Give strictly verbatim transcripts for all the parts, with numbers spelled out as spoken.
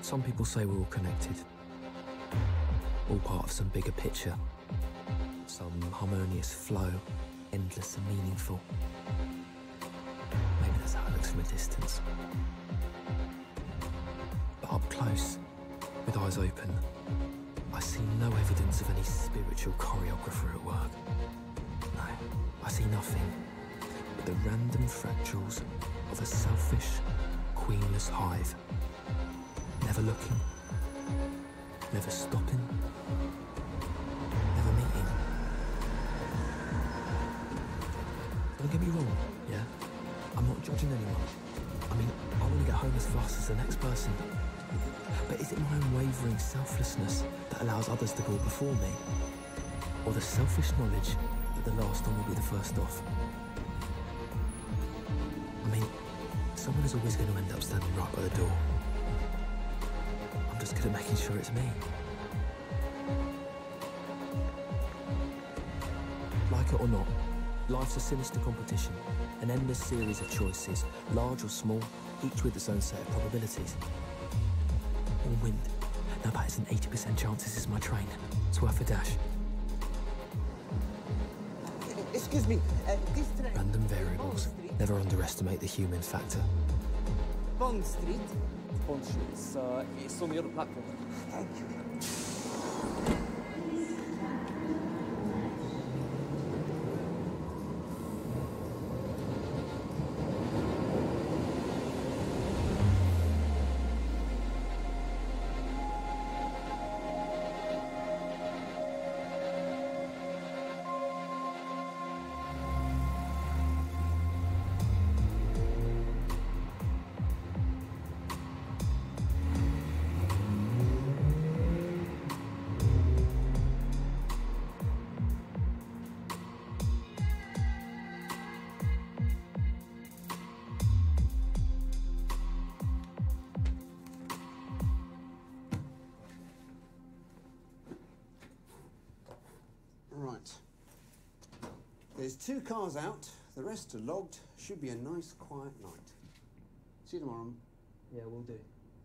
Some people say we're all connected. All part of some bigger picture. Some harmonious flow, endless and meaningful. Maybe that's how it looks from a distance. But up close, with eyes open, I see no evidence of any spiritual choreographer at work. No, I see nothing but the random fractals of a selfish, queenless hive. Never looking, never stopping, never meeting. Don't get me wrong, yeah? I'm not judging anyone. I mean, I want to get home as fast as the next person. But is it my unwavering selflessness that allows others to go before me? Or the selfish knowledge that the last one will be the first off? I mean, someone is always going to end up standing right by the door. I'm just good at making sure it's me. Like it or not, life's a sinister competition, an endless series of choices, large or small, each with its own set of probabilities. All wind. Now that is an eighty percent chance this is my train. It's worth a dash. Excuse me, uh, this train... Random variables. Never underestimate the human factor. Bond Street. Bond Street. It's, uh, it's on the other platform. Thank you. Right. There's two cars out. The rest are logged. Should be a nice, quiet night. See you tomorrow. Yeah, we'll do.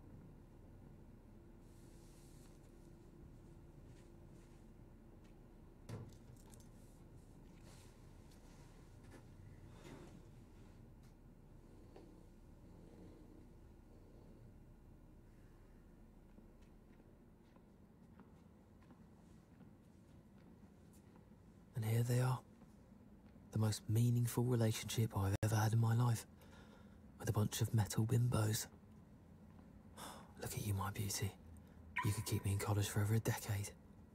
And here they are. The most meaningful relationship I've ever had in my life. With a bunch of metal bimbos. Look at you, my beauty. You could keep me in college for over a decade.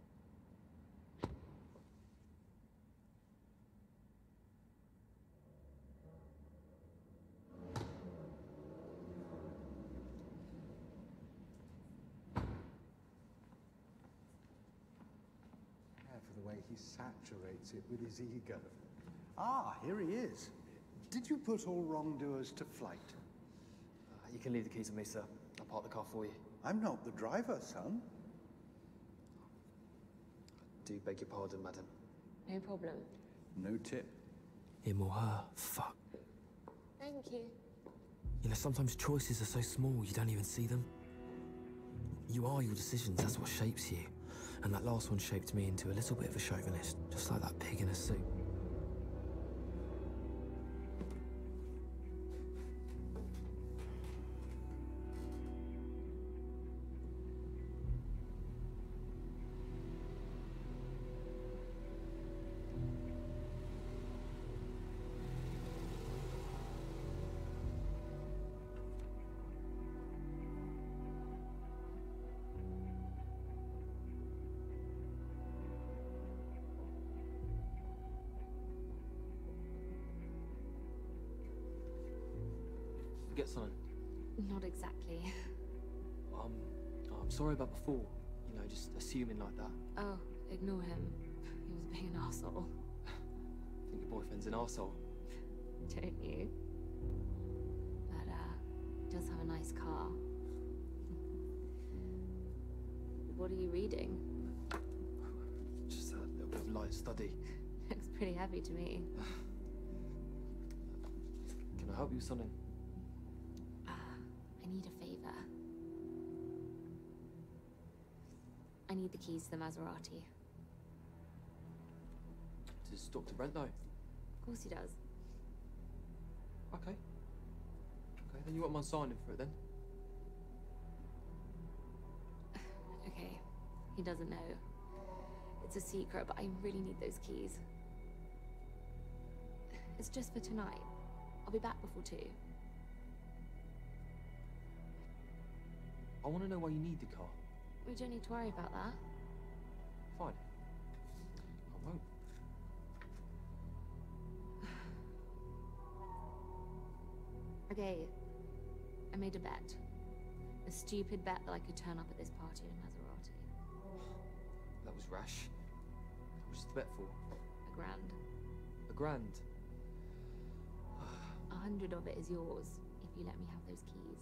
For the way he saturates it with his ego. Ah, here he is. Did you put all wrongdoers to flight? Uh, you can leave the keys with me, sir. I'll park the car for you. I'm not the driver, son. I do beg your pardon, madam. No problem. No tip. Him or her. Fuck. Thank you. You know, sometimes choices are so small you don't even see them. You are your decisions, that's what shapes you. And that last one shaped me into a little bit of a chauvinist, just like that pig in a suit. Get something? Not exactly. Um, oh, I'm sorry about before. You know, just assuming like that. Oh, ignore him. He was being an arsehole. I think your boyfriend's an arsehole. Don't you? But, uh, he does have a nice car. What are you reading? Just a little bit of light study. Looks pretty heavy to me. Can I help you with something? Uh, I need a favor. I need the keys to the Maserati. Does Doctor Brent know? Of course he does. Okay. Okay, then you want mine signing for it then? Okay, he doesn't know. It's a secret, but I really need those keys. It's just for tonight. I'll be back before two. I want to know why you need the car. We don't need to worry about that. Fine. I won't. Okay, I made a bet. A stupid bet that I could turn up at this party in a Maserati. That was rash. What was the bet for? A grand. A grand? A hundred of it is yours, if you let me have those keys.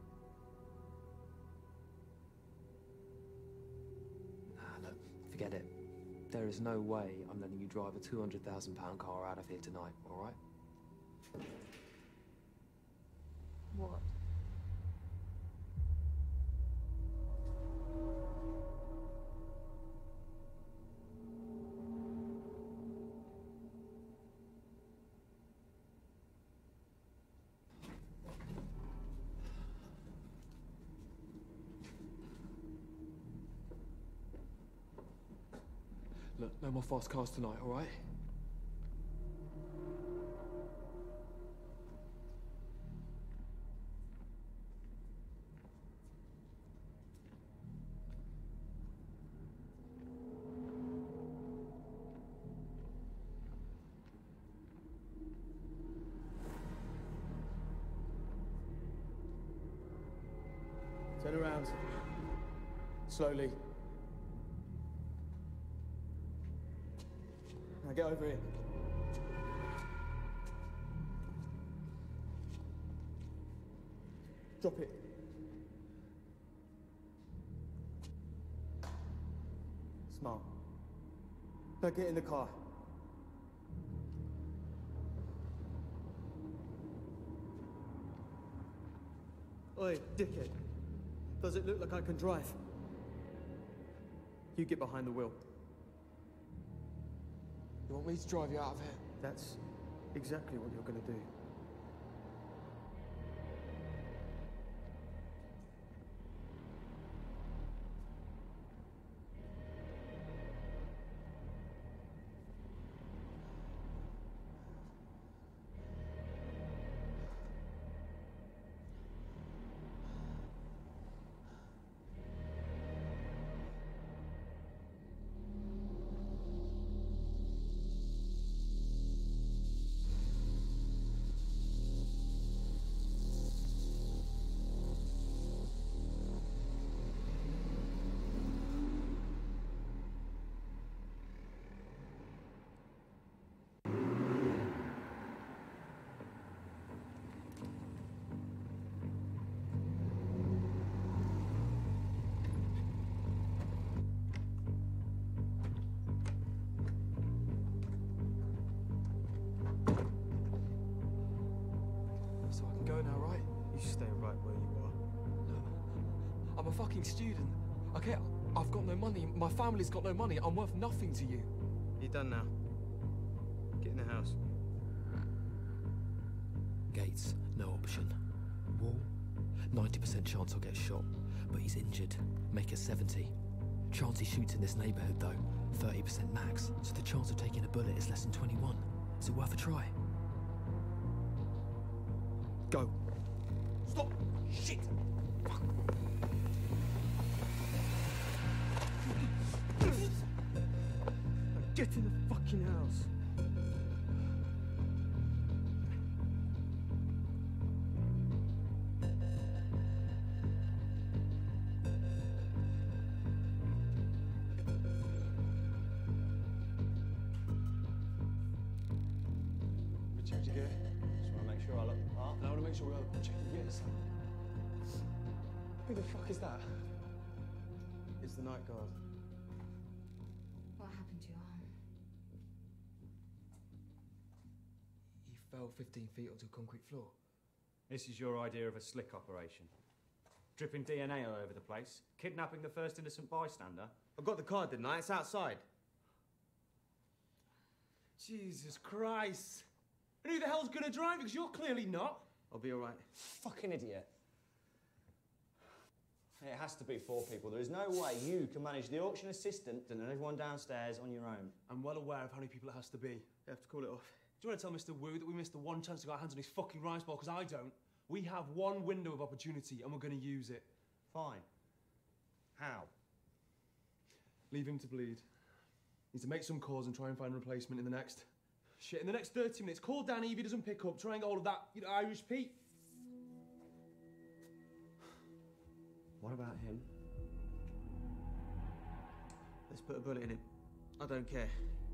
Nah, look, forget it. There is no way I'm letting you drive a two hundred thousand pound car out of here tonight, all right? What? Look, no more fast cars tonight, all right? Turn around. Slowly. Now get over here. Drop it. Smart. Now get in the car. Oi, dickhead. Does it look like I can drive? You get behind the wheel. You want me to drive you out of here? That's exactly what you're gonna do. So I can go now, right? You stay right where you are. Look, I'm a fucking student. Okay, I've got no money. My family's got no money. I'm worth nothing to you. You're done now. Get in the house. Gates, no option. Wall, ninety percent chance I'll get shot, but he's injured. Make it seventy. Chance he shoots in this neighborhood, though, thirty percent max, so the chance of taking a bullet is less than twenty-one. Is it worth a try? Go. Stop! Shit! Fuck! Get in the fucking house. We checked your gear. Just want to make sure I look the part. And I want to make sure we're checking gears. Who the fuck is that? It's the night guard. What happened to your arm? He fell fifteen feet onto a concrete floor. This is your idea of a slick operation. Dripping D N A all over the place, kidnapping the first innocent bystander, I got the card, didn't I? It's outside. Jesus Christ. And who the hell's gonna drive? Because you're clearly not. I'll be all right. Fucking idiot. It has to be four people. There is no way you can manage the auction assistant and everyone downstairs on your own. I'm well aware of how many people it has to be. You have to call it off. Do you want to tell Mister Wu that we missed the one chance to get our hands on his fucking rice ball? Because I don't. We have one window of opportunity and we're going to use it. Fine. How? Leave him to bleed. Need to make some calls and try and find a replacement in the next... Shit, in the next thirty minutes. Call Danny if he doesn't pick up. Try and get hold of that, you know, Irish Pete. What about him? Let's put a bullet in him. I don't care.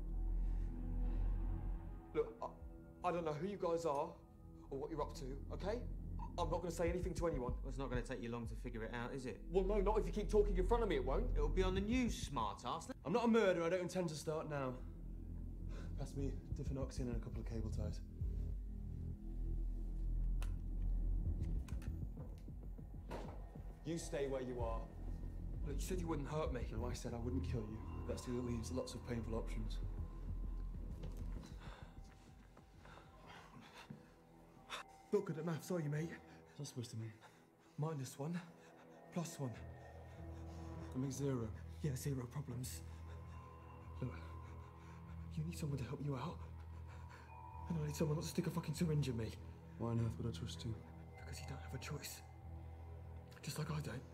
Look, I, I don't know who you guys are or what you're up to, okay? I'm not going to say anything to anyone. Well, it's not going to take you long to figure it out, is it? Well, no, not if you keep talking in front of me, it won't. It'll be on the news, smart-ass. I'm not a murderer, I don't intend to start now. Pass me Diffenoxin and a couple of cable ties. You stay where you are. Look, you said you wouldn't hurt me. No, I said I wouldn't kill you. That still leaves lots of painful options. Not good at maths, are you, mate? What's that supposed to mean? Minus one, plus one. That makes zero. Yeah, zero problems. Look, you need someone to help you out. And I need someone not to stick a fucking syringe in me. Why on earth would I trust you? Because you don't have a choice. Just like I don't.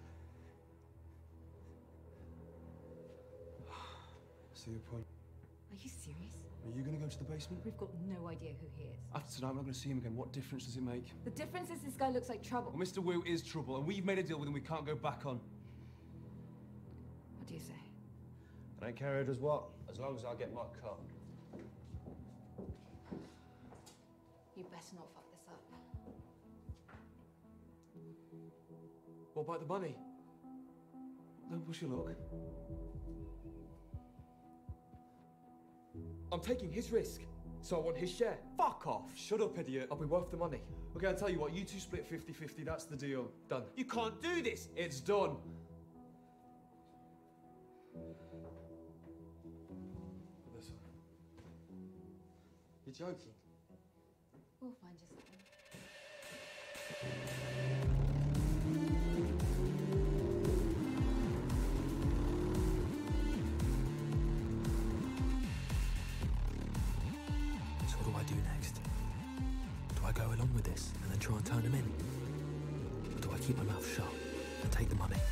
See your point. Are you serious? Are you going to go to the basement? We've got no idea who he is. After tonight, I'm not going to see him again. What difference does it make? The difference is this guy looks like trouble. Well, Mister Wu is trouble, and we've made a deal with him we can't go back on. What do you say? I don't care who does what, as long as I get my cut. You better not fuck this up. What about the money? Don't push your luck. I'm taking his risk, so I want his share. Fuck off! Shut up, idiot. I'll be worth the money. Okay, I'll tell you what, you two split fifty fifty, that's the deal. Done. You can't do this! It's done. This one. You're joking. We'll find you something. So what do I do next? Do I go along with this and then try and turn him in? Or do I keep my mouth shut and take the money?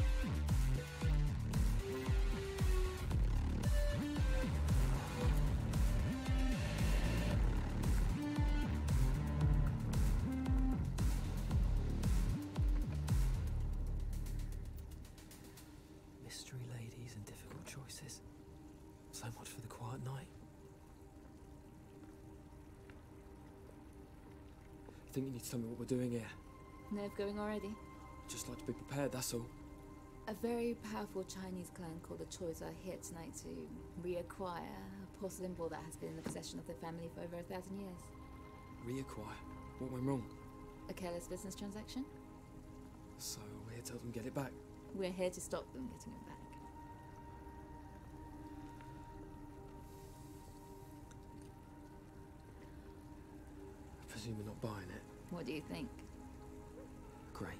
Mystery ladies and difficult choices. So much for the quiet night. I think you need to tell me what we're doing here. Nerve going already? Just like to be prepared, that's all. A very powerful Chinese clan called the Choi's are here tonight to reacquire a porcelain ball that has been in the possession of the family for over a thousand years. Reacquire? What went wrong? A careless business transaction? So we're here to help them get it back. We're here to stop them getting it back. I presume you're not buying it. What do you think? Great.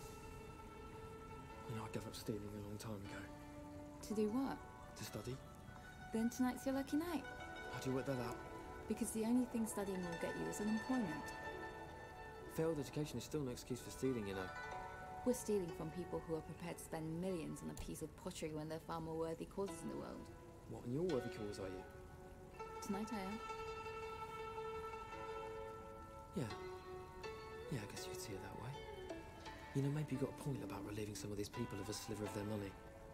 You know, I gave up stealing a long time ago. To do what? To study. Then tonight's your lucky night. How do you work that out? Because the only thing studying will get you is unemployment. Failed education is still no excuse for stealing, you know. We're stealing from people who are prepared to spend millions on a piece of pottery when there are far more worthy causes in the world. What, and your worthy cause are you? Tonight I am. Yeah. Yeah, I guess you could see it that way. You know, maybe you got a point about relieving some of these people of a sliver of their money.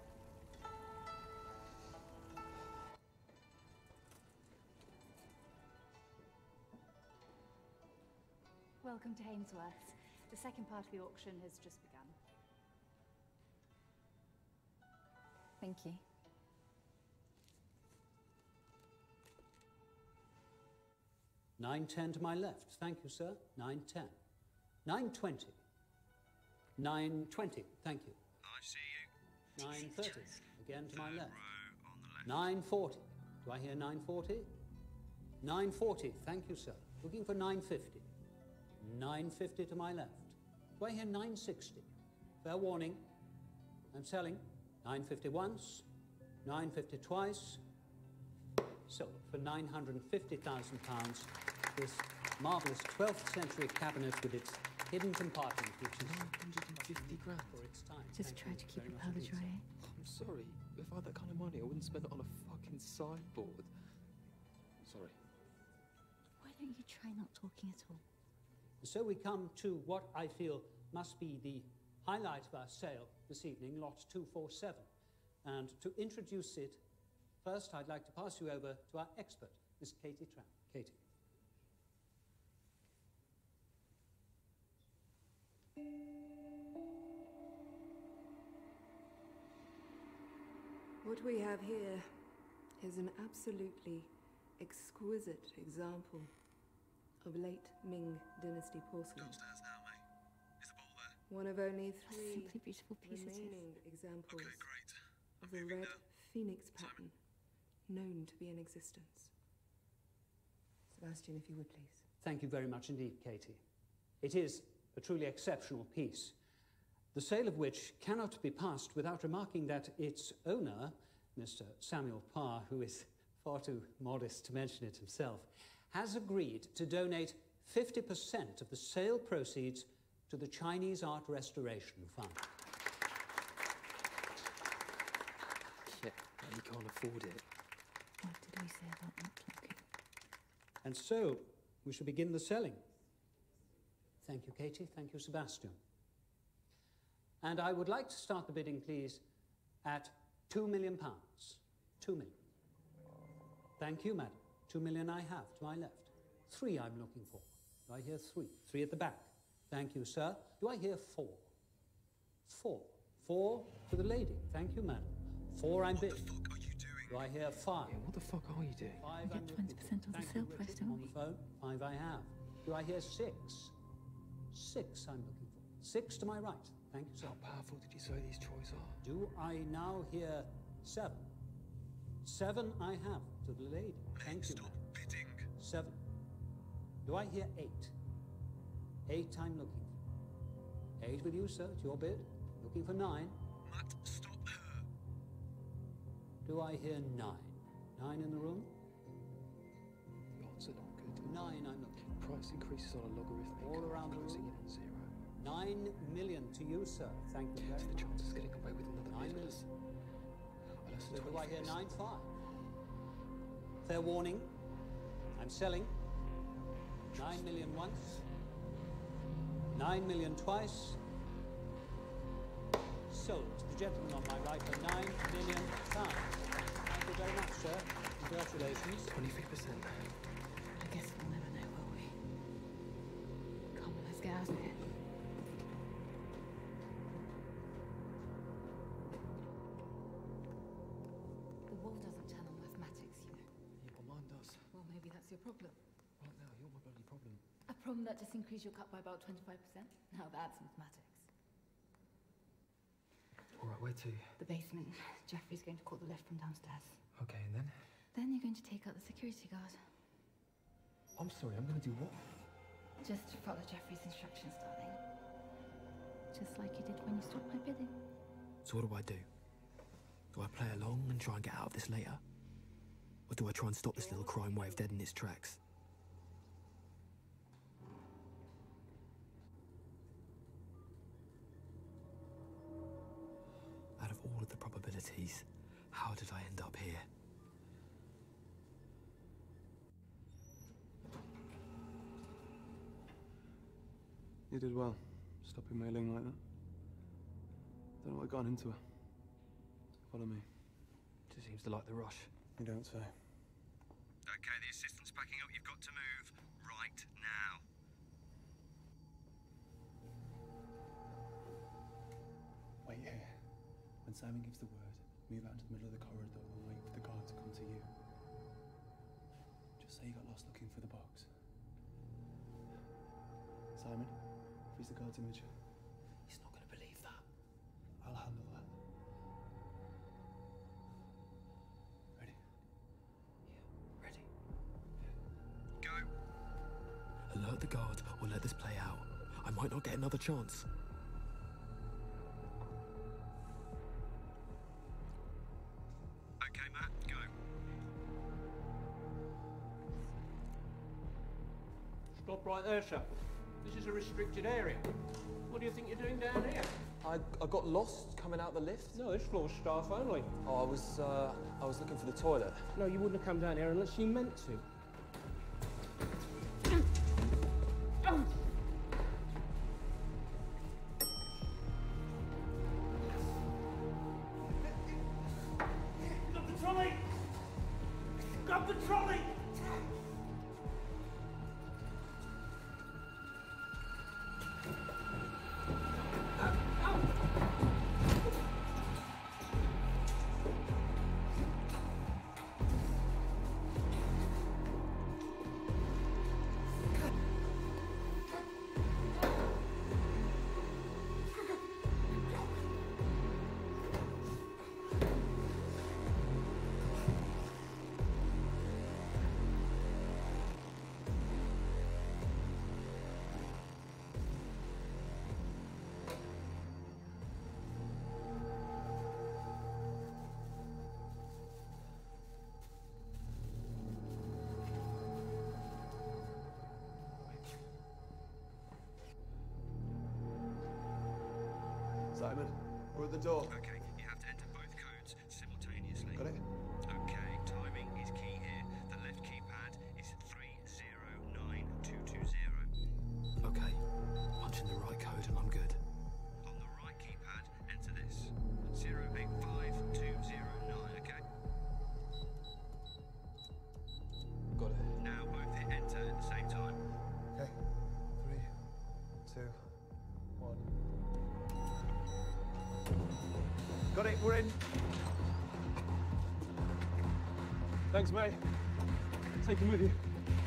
Welcome to Hainsworth. The second part of the auction has just begun. Thank you. nine ten to my left. Thank you, sir. nine ten. nine twenty. nine twenty. Thank you. I see you. nine thirty. Again to my left. nine forty. Do I hear nine forty? nine forty. Thank you, sir. Looking for nine fifty. nine fifty to my left. Do I hear nine sixty? Fair warning. I'm selling. nine fifty once. nine fifty twice. So, for nine hundred fifty thousand pounds, this marvellous twelfth century cabinet with its hidden compartment, which is nine hundred fifty grand for its time. Just Thank try you to keep very it much powder indeed, dry. sir. I'm sorry. If I had that kind of money, I wouldn't spend it on a fucking sideboard. Sorry. Why don't you try not talking at all? So we come to what I feel must be the highlight of our sale this evening, lot two forty-seven. And to introduce it, first I'd like to pass you over to our expert, Miss Katie Tran. Katie. What we have here is an absolutely exquisite example of late Ming Dynasty porcelain. Downstairs now, mate. Is the ball there? One of only A three simply beautiful piece it is. remaining examples Okay, great. of I'm the moving red now. phoenix pattern known to be in existence. Sebastian, if you would please. Thank you very much indeed, Katie. It is a truly exceptional piece, the sale of which cannot be passed without remarking that its owner, Mister Samuel Parr, who is far too modest to mention it himself, has agreed to donate fifty percent of the sale proceeds to the Chinese Art Restoration Fund. Yeah, but he can't afford it. What did we say about not talking? And so, we shall begin the selling. Thank you, Katie. Thank you, Sebastian. And I would like to start the bidding, please, at two million pounds. Two million. Thank you, madam. Two million I have to my left. Three I'm looking for. Do I hear three? Three at the back. Thank you, sir. Do I hear four? Four. Four to the lady. Thank you, madam. Four I'm bidding. What the fuck are you doing? Do I hear five? Yeah, what the fuck are you doing? Five We I'm get looking twenty percent for. of the Thank sale you, price, Richard, don't on we? the phone. Five I have. Do I hear six? Six I'm looking for. Six to my right. Thank you, sir. How powerful did you say these toys are? Do I now hear seven? Seven I have to the lady. Thank you. Stop bidding. Seven. Do I hear eight? Eight I'm looking for. Eight with you, sir. It's your bid. Looking for nine. Matt, stop her. Do I hear nine? Nine in the room? The odds are not good. Nine I'm looking for. Price increases on a logarithmic All curve, around the closing room. in at zero. Nine million to you, sir. Thank you very So the much. chance of getting away with another Nine bid million. is less So than do I hear twenty-three nine percent. five? Fair warning. I'm selling. Nine million once. Nine million twice. Sold to the gentleman on my right for nine million pounds. Thank you very much, sir. Congratulations. twenty-three percent. I guess we'll never know, will we? Come on, let's get out of here. The wall doesn't turn on mathematics, you know. Yeah, but mine does. Well, maybe that's your problem. Right now, you're my bloody problem. A problem that just increased your cut by about twenty-five percent? Now that's mathematics. All right, where to? The basement. Jeffrey's going to call the lift from downstairs. Okay, and then? Then you're going to take out the security guard. I'm sorry, I'm gonna do what? Just follow Jeffrey's instructions, darling. Just like you did when you stopped my bidding. So what do I do? Do I play along and try and get out of this later? Or do I try and stop this little crime wave dead in its tracks? Out of all of the probabilities, how did I end up here? You did well, stopping mailing like that. Don't know what got into her. Follow me. She seems to like the rush. You don't say. Okay, the assistant's packing up. You've got to move right now. Wait here. When Simon gives the word, move out into the middle of the corridor and wait for the guard to come to you. Just say you got lost looking for the box. Simon, freeze the guard's image. He's not gonna believe that. I'll handle that. alert the guard or let this play out, I might not get another chance. Okay, Matt, go. Stop right there, sir. This is a restricted area. What do you think you're doing down here? I, I got lost coming out the lift. No, this floor's staff only. Oh, I was, uh, I was looking for the toilet. No, you wouldn't have come down here unless you meant to. Got the trolley! Got the trolley! Simon, we're at the door. Okay, you have to enter both codes simultaneously. Got it? Okay, timing is key here. The left keypad is three zero nine two two zero. Okay, punch in the right code and I'm good. On the right keypad, enter this. zero eight five two zero nine, okay? Got it. Now both hit enter at the same time. Okay. Three, two, one. Got it, we're in. Thanks, mate. Take him with you.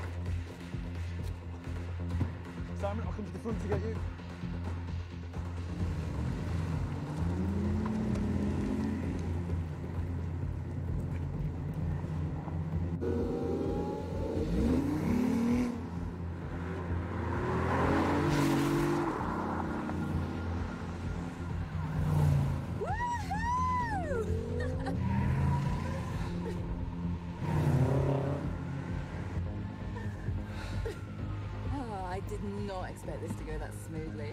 Simon, I'll come to the front to get you. Oh, I did not expect this to go that smoothly.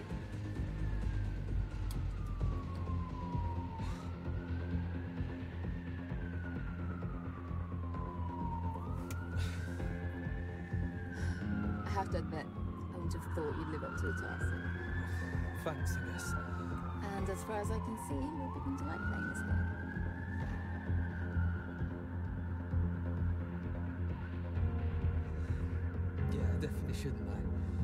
I have to admit, I wouldn't have thought you'd live up to the task. Thanks, I guess. And as far as I can see, you're beginning to like playing this game. Yeah, I definitely shouldn't, though.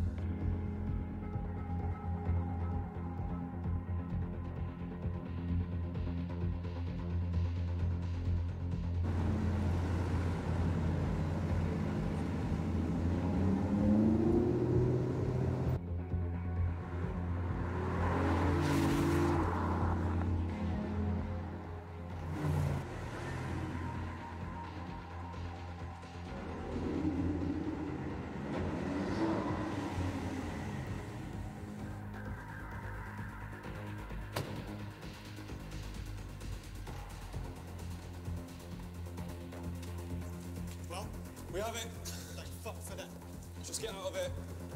Well, we have it. Thank fuck for that. Just get out of here.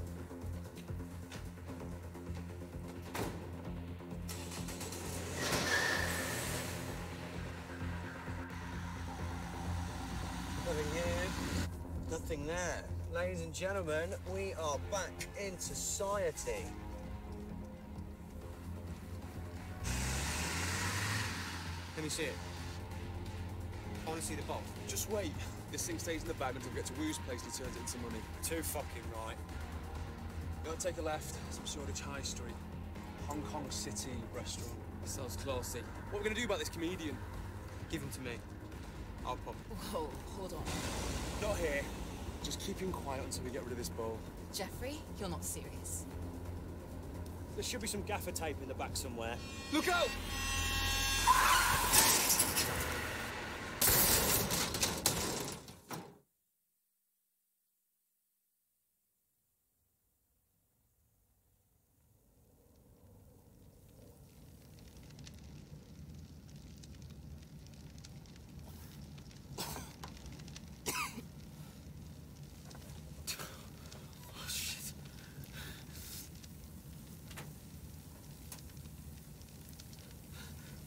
Nothing here, nothing there. Ladies and gentlemen, we are back in society. Let me see it. I want to see the bomb. Just wait. This thing stays in the bag until we get to Wu's place and he turns it into money. Too fucking right. We're gonna take a left, some Shoreditch High Street. Hong Kong City restaurant. Sounds classy. What are we gonna do about this comedian? Give him to me. I'll pop. Whoa, hold on. Not here. Just keep him quiet until we get rid of this bowl. Jeffrey, you're not serious. There should be some gaffer tape in the back somewhere. Look out!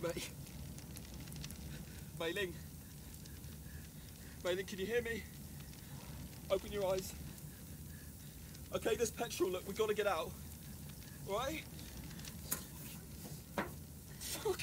May. Mei Ling. Mei Ling, can you hear me? Open your eyes. Okay, there's petrol. Look, we've got to get out. All right? Fuck.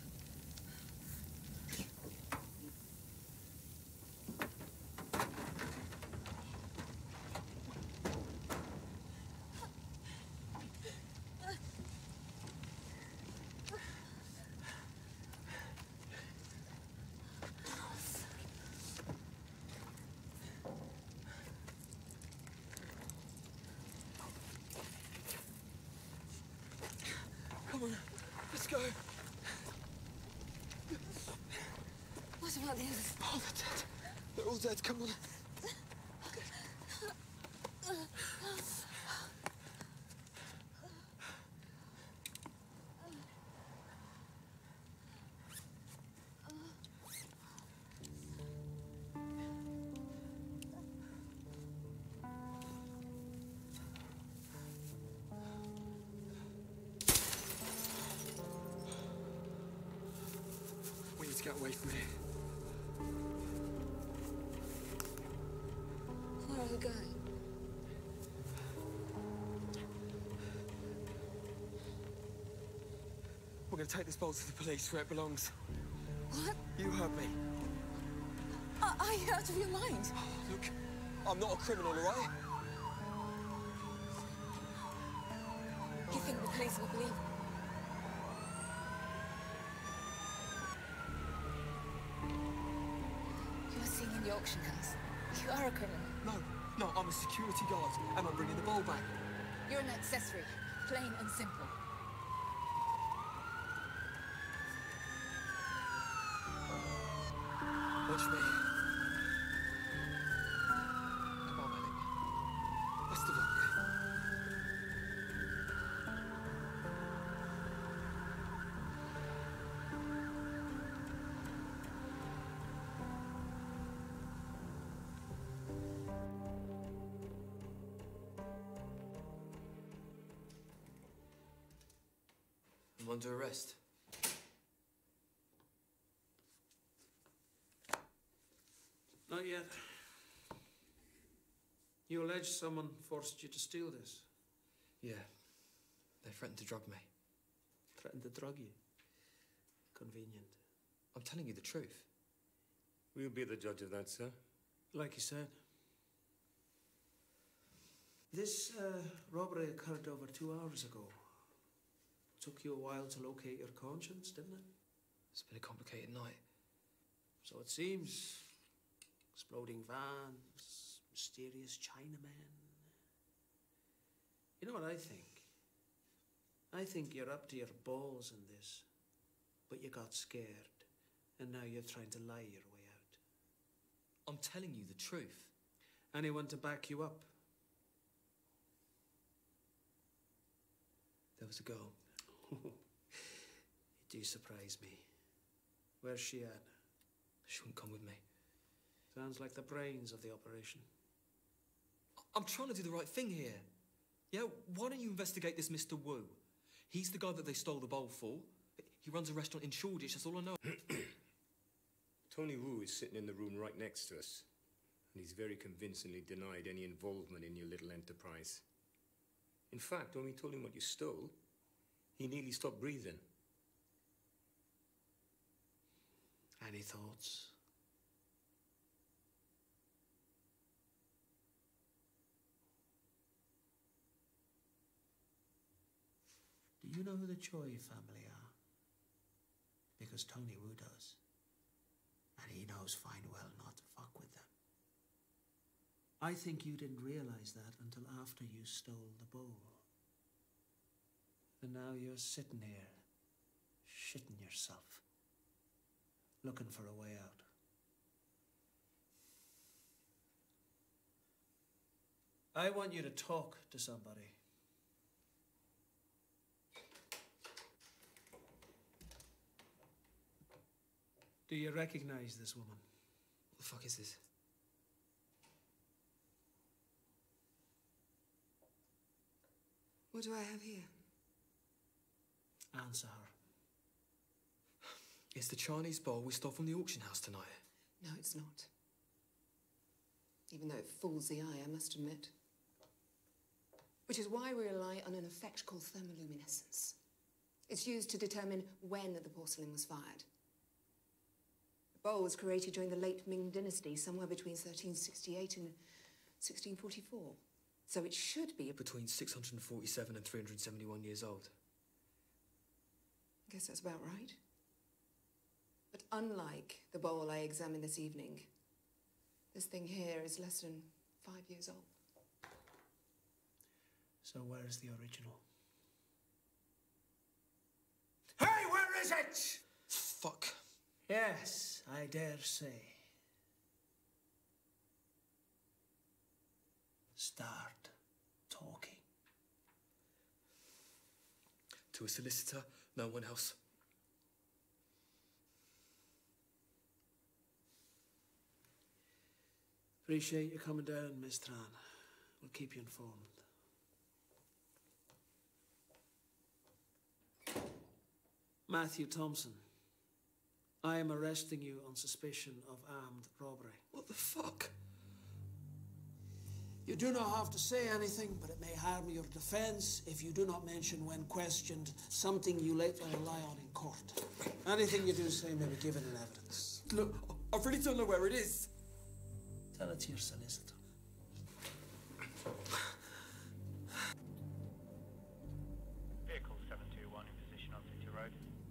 Come on, let's go. What about the others? Oh, they're dead. They're all dead. Come on. We need to get away from here. Where are we going? We're going to take this bolt to the police where it belongs. What? You heard me. Are, are you out of your mind? Look, I'm not a criminal, all right? You think the police will believe? You were seen in the auction house. You are a criminal. No, no, I'm a security guard, and I'm bringing the bowl back. You're an accessory, plain and simple. Watch me. Come on, Mei Ling. Best of luck. I'm under arrest. Not yet. You allege someone forced you to steal this. Yeah. They threatened to drug me. Threatened to drug you. Convenient. I'm telling you the truth. We'll be the judge of that, sir. Like you said. This uh, robbery occurred over two hours ago. Took you a while to locate your conscience, didn't it? It's been a complicated night. So it seems. Exploding vans, mysterious Chinamen. You know what I think? I think you're up to your balls in this, but you got scared, and now you're trying to lie your way out. I'm telling you the truth. Anyone to back you up? There was a girl. You do surprise me. Where's she at? She wouldn't come with me. Sounds like the brains of the operation. I'm trying to do the right thing here. Yeah, why don't you investigate this Mister Wu? He's the guy that they stole the bowl for. He runs a restaurant in Shoreditch, that's all I know. Tony Wu is sitting in the room right next to us, and he's very convincingly denied any involvement in your little enterprise. In fact, when we told him what you stole, he nearly stopped breathing. Any thoughts? Do you know who the Choi family are? Because Tony Wu does. And he knows fine well not to fuck with them. I think you didn't realize that until after you stole the bowl. And now you're sitting here, shitting yourself, looking for a way out. I want you to talk to somebody. Do you recognize this woman? What the fuck is this? What do I have here? Answer her. It's the Chinese bowl we stole from the auction house tonight. No, it's not. Even though it fools the eye, I must admit. Which is why we rely on an effect called thermoluminescence. It's used to determine when the porcelain was fired. The bowl was created during the late Ming Dynasty, somewhere between thirteen sixty-eight and sixteen forty-four. So it should be Between six hundred forty-seven and three hundred seventy-one years old. I guess that's about right. But unlike the bowl I examined this evening, this thing here is less than five years old. So where is the original? Hey, where is it? Fuck. Yes, I dare say. Start talking. To a solicitor, no one else. Appreciate you coming down, Miss Tran. We'll keep you informed. Matthew Thompson, I am arresting you on suspicion of armed robbery. What the fuck? You do not have to say anything, but it may harm your defence if you do not mention when questioned something you later rely on in court. Anything you do say may be given in evidence. Look, I really don't know where it is. Tell it to your solicitor. Vehicle seven two one in position on City Road.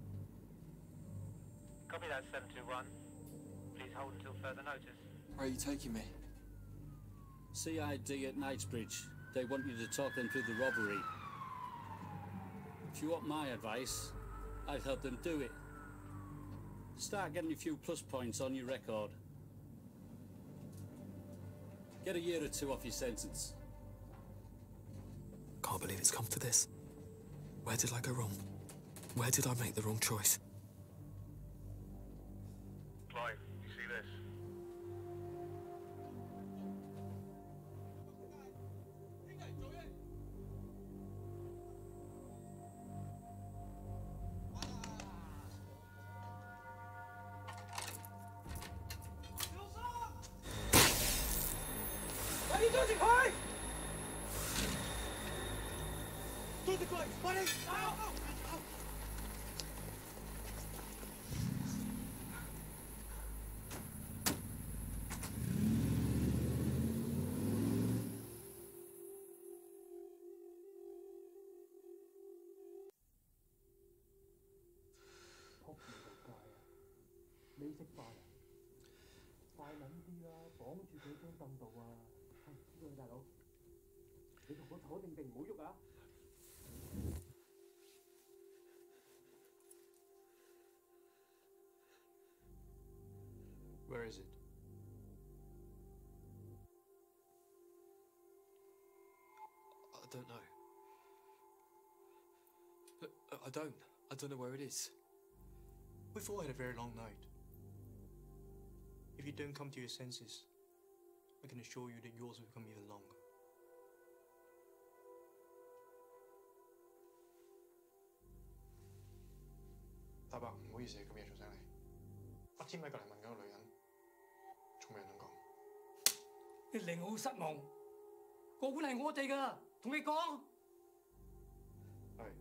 Copy that, seven two one. Please hold until further notice. Where are you taking me? C I D at Knightsbridge. They want you to talk them through the robbery. If you want my advice, I'd help them do it. Start getting a few plus points on your record. Get a year or two off your sentence. Can't believe it's come to this. Where did I go wrong? Where did I make the wrong choice? Clive, you see this? What are you doing, Clive? Do the Clive, buddy! Ow, ow, ow. Where is it? I don't know. Look, I don't. I don't know where it is. We've all had a very long night. If you don't come to your senses, I can assure you that yours will become even longer. Đại伯，唔好意思，咁夜做醒你。阿天咪過嚟問嗰個女人，仲未人肯講。 你令我好失望，個碗係我哋㗎，同你講。 係。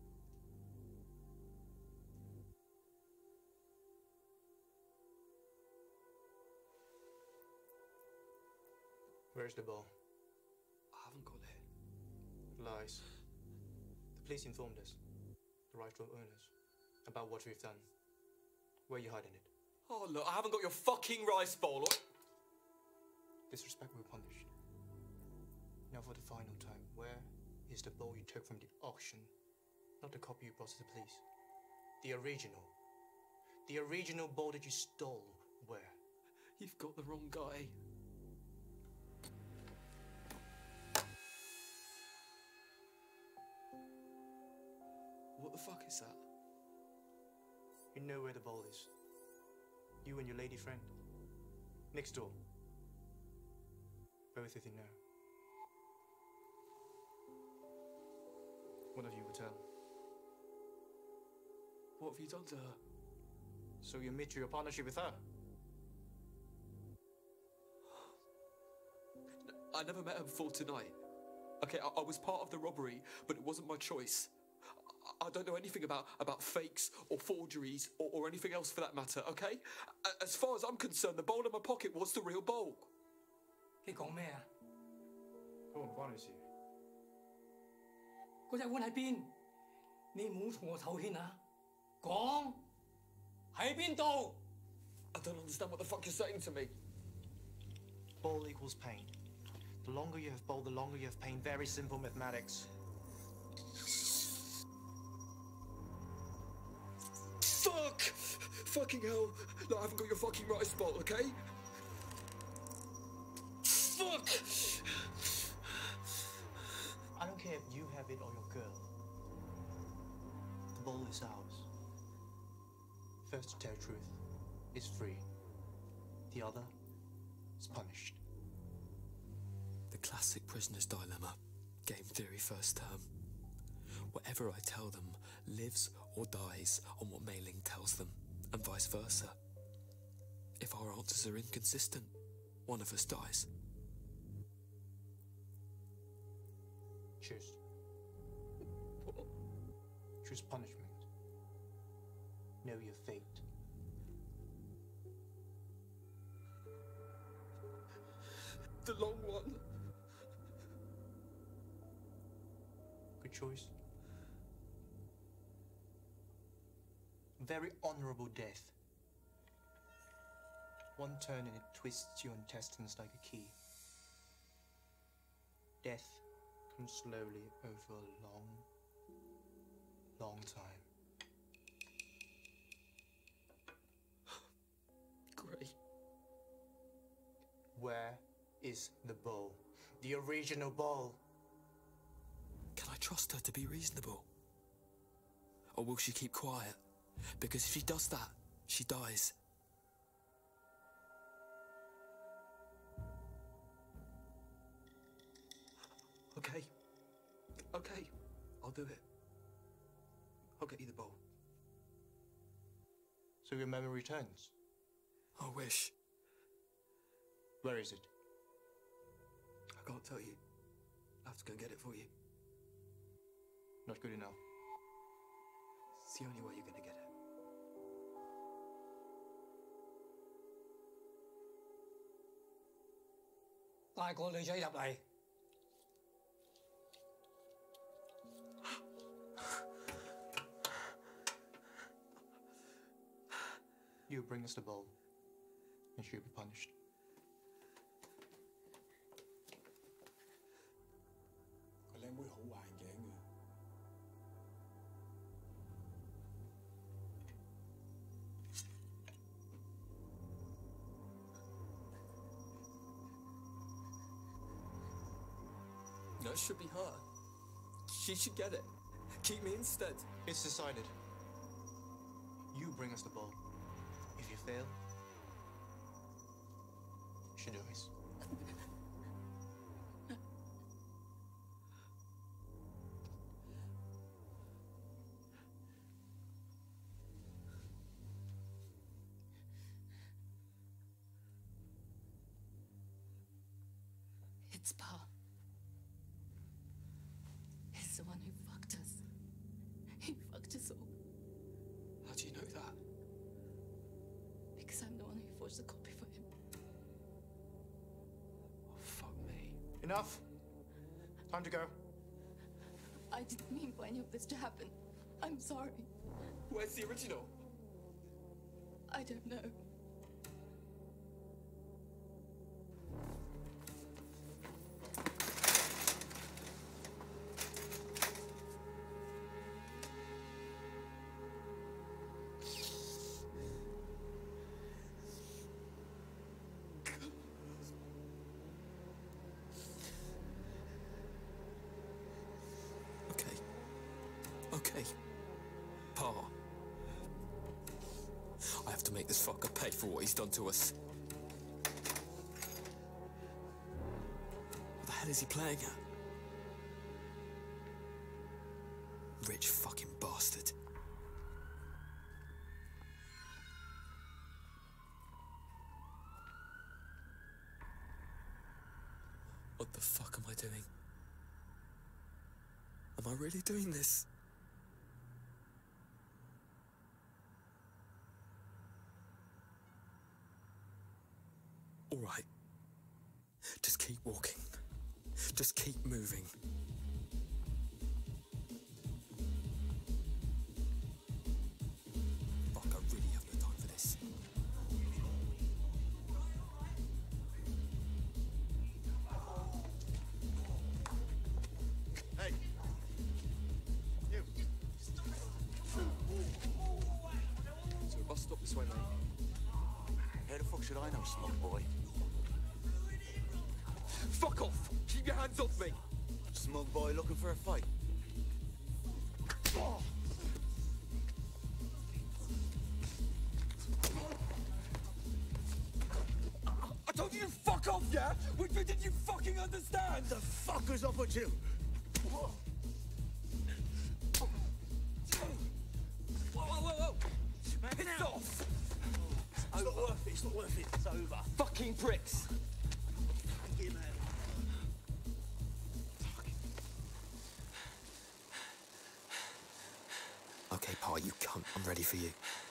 Where's the ball? I haven't got it. Lies. The police informed us, the rightful owners, about what we've done. Where are you hiding it? Oh, look, I haven't got your fucking rice bowl. Or... Disrespect will be punished. Now for the final time, where is the bowl you took from the auction? Not the copy you brought to the police. The original. The original bowl that you stole. Where? You've got the wrong guy. What the fuck is that? You know where the bowl is. You and your lady friend. Next door. Both of you know. One of you will tell. What have you done to her? So you admit to your partnership with her? I never met her before tonight. Okay, I, I was part of the robbery, but it wasn't my choice. I, I don't know anything about, about fakes or forgeries or, or anything else for that matter, okay? A- as far as I'm concerned, the bowl in my pocket was the real bowl. 你講咩啊？ 都唔關你事。 嗰隻碗喺邊？你唔好從我手牽啊！講喺邊度 I don't understand what the fuck you're saying to me. Ball equals pain. The longer you have ball, the longer you have pain. Very simple mathematics. Fuck! Fucking hell. Look, I haven't got your fucking right spot, okay? Fuck! I don't care if you have it or your girl. The ball is ours. First to tell truth is free. The other is punished. The classic prisoner's dilemma. Game theory first term. Whatever I tell them lives or dies on what Mei Ling tells them, and vice versa. If our answers are inconsistent, one of us dies. Choose. Choose punishment. Know your fate. The long one. Good choice. Very honorable death. One turn and it twists your intestines like a key. Death comes slowly over a long, long time. Great. Where is the bowl? The original bowl. Can I trust her to be reasonable? Or will she keep quiet? Because if she does that, she dies. Okay. Okay. I'll do it. I'll get you the bowl. So your memory returns. I wish. Where is it? I can't tell you. I have to go and get it for you. Not good enough. It's the only way you're going to get it. 帶個女仔入嚟。 You bring us the bowl, and she'll be punished. No, it should be her. She should get it. Keep me instead. It's decided. You bring us the bowl. If you fail, she dies. It's Pa. He's the one who fucked us. He fucked us all. How do you know that? Because I'm the one who forged the copy for him. Oh, fuck me. Enough. Time to go. I didn't mean for any of this to happen. I'm sorry. Where's the original? I don't know. Okay. Pa. I have to make this fucker pay for what he's done to us. What the hell is he playing at? Rich fucking bastard. What the fuck am I doing? Am I really doing this? All right. Just keep walking. Just keep moving. Fuck, I really have no time for this. Hey! You! So the bus stop this way, mate. How the fuck should I know, smug boy? Fuck off! Keep your hands off me! Smug boy looking for a fight? Oh. I told you to fuck off, yeah? Which bit did you fucking understand? The fucker's up with you? Whoa, whoa, whoa, whoa! Piss off! It's not worth it, it's not worth it. It's over. Fucking pricks! Get him out. Okay, Pa, you cunt. I'm ready for you.